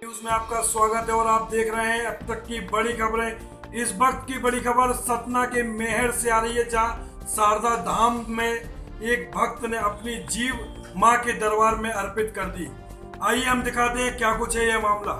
News में आपका स्वागत है और आप देख रहे हैं अब तक की बड़ी खबरें। इस वक्त की बड़ी खबर सतना के मेहर से आ रही है, जहां शारदा धाम में एक भक्त ने अपनी जीव मां के दरबार में अर्पित कर दी। आइए हम दिखाते हैं क्या कुछ है यह मामला।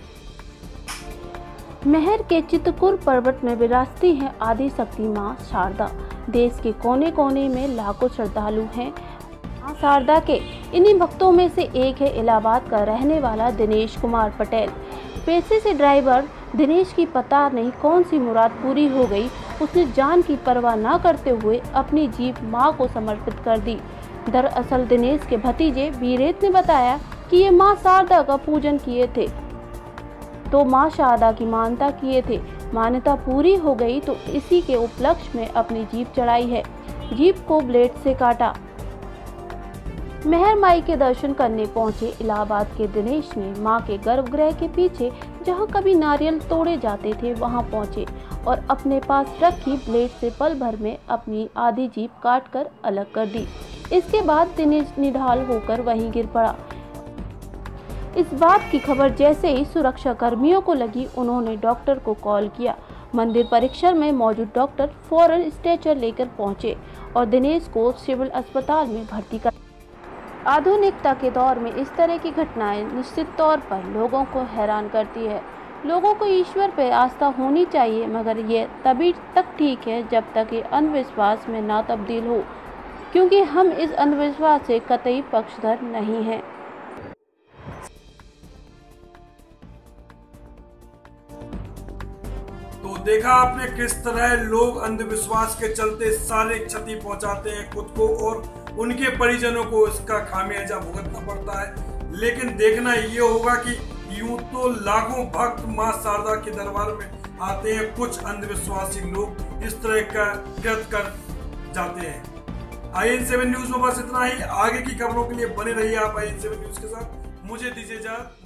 मेहर के चित्रकूट पर्वत में विराजती है आदि शक्ति मां शारदा। देश के कोने कोने में लाखों श्रद्धालु हैं। मां शारदा के इन्हीं भक्तों में से एक है इलाहाबाद का रहने वाला दिनेश कुमार पटेल। पेशे से ड्राइवर दिनेश की पता नहीं कौन सी मुराद पूरी हो गई। उसने जान की परवाह न करते हुए अपनी जीभ मां को समर्पित कर दी। दरअसल दिनेश के भतीजे वीरेत ने बताया कि ये मां शारदा का पूजन किए थे, तो मां शारदा की मान्यता किए थे। मान्यता पूरी हो गई तो इसी के उपलक्ष्य में अपनी जीभ चढ़ाई है। जीभ को ब्लेड से काटा। मेहर माई के दर्शन करने पहुंचे इलाहाबाद के दिनेश ने मां के गर्भगृह के पीछे जहां कभी नारियल तोड़े जाते थे वहां पहुंचे और अपने पास रखी ब्लेड से पल भर में अपनी आधी जीभ काट कर अलग कर दी। इसके बाद दिनेश निढाल होकर वहीं गिर पड़ा। इस बात की खबर जैसे ही सुरक्षा कर्मियों को लगी, उन्होंने डॉक्टर को कॉल किया। मंदिर परिसर में मौजूद डॉक्टर फौरन स्ट्रेचर लेकर पहुंचे और दिनेश को सिविल अस्पताल में भर्ती कर। आधुनिकता के दौर में इस तरह की घटनाएं निश्चित तौर पर लोगों को हैरान करती है। लोगों को ईश्वर पर आस्था होनी चाहिए, मगर ये तभी तक ठीक है जब तक ये अंधविश्वास में ना तब्दील हो, क्योंकि हम इस अंधविश्वास से कतई पक्षधर नहीं हैं। तो देखा आपने किस तरह लोग अंधविश्वास के चलते शारीरिक क्षति पहुंचाते हैं खुद को और उनके परिजनों को इसका खामियाजा भुगतना पड़ता है। लेकिन देखना ये होगा कि यूं तो लाखों भक्त मां शारदा के दरबार में आते हैं, कुछ अंधविश्वासी लोग इस तरह का कृत्य कर जाते हैं। IN7 न्यूज में बस इतना ही। आगे की खबरों के लिए बने रहिए आप IN7 न्यूज के साथ। मुझे दीजिए इजाजत।